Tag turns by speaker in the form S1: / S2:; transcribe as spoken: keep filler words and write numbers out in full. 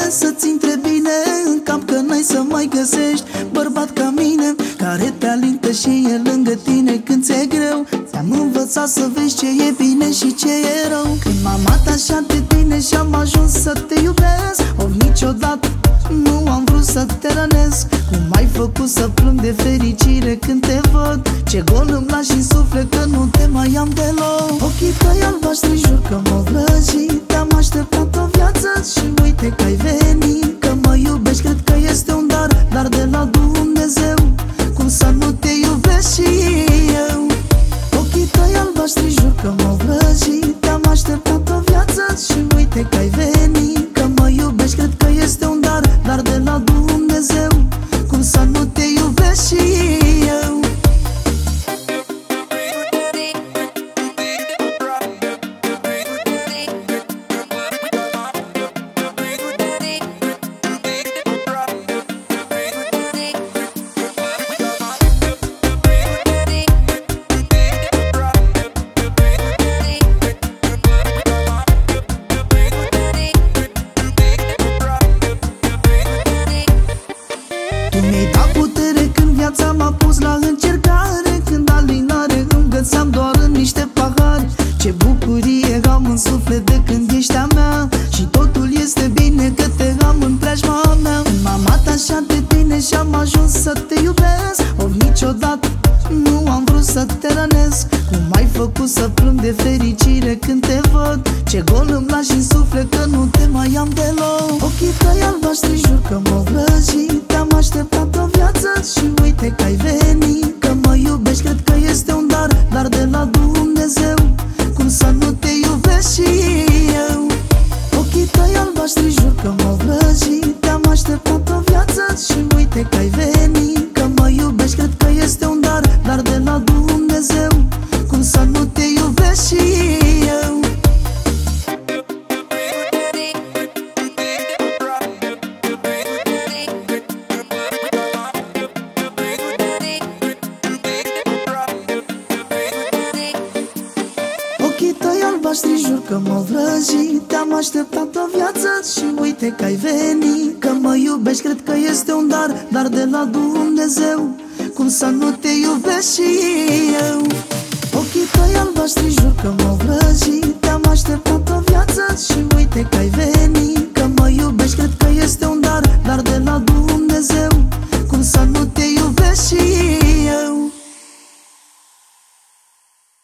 S1: să-ți intre bine în cap, că n-ai să mai găsești bărbat ca mine, care te alintă și e lângă tine când ți-e greu. Te-am învățat să vezi ce e bine și ce e rău. Când m-am luat așa de tine și-am ajuns să te iubesc, of, niciodată nu am vrut să te rănesc. Cum ai făcut să plâng de fericire când te văd? Ce gol îmi lași în suflet că nu te mai am deloc. Ochii tăi albaștri jur că m-au vrăjit. Te-am așteptat o viață și uite că ai venit. Că mă iubești, cred că este un dar, dar de la Dumnezeu. Cum să nu te iubesc și eu? Ochii tăi albaștri jur că m-au vrăjit. Te-am așteptat o viață și uite că ai venit. Că mă iubești, cred că este un dar, dar de la Dumnezeu. Cum să nu te iubesc și eu? Tu mi-ai dat putere când viața m-a pus la încercare, când alinare îmi găseam doar în niște pahare. Ce bucurie am în suflet de când ești a mea, și totul este bine că te am în preajma mea. Când m-am luat așa de tine și-am ajuns să te iubesc, of, niciodată nu am vrut să te rănesc. Cum ai făcut să plâng de fericire când te văd? Ce gol îmi lași în suflet că nu te mai am deloc. Ochii tăi albaștri jur că m-au vrăjit. Te-am așteptat o viață și uite că ai venit. Că mă iubești, cred că este un dar, dar de la Dumnezeu. Cum să nu te iubesc și eu? Ochii tăi albaștri jur că m-au vrăjit. Te-am așteptat o viață și uite că ai venit. Că mă iubești, cred că este un dar, dar de la Dumnezeu. Cum să nu te iubesc și eu? Ochii tăi albaștri jur că m-au vrăjit. Te-am așteptat o viață și uite că ai venit. Că mă iubești, cred că este un dar, dar de la Dumnezeu. Cum să nu te iubesc și eu? Ochii tăi albaștri jur că m-au vrăjit. Te-am așteptat o viață și uite că ai venit. Că mă iubești, cred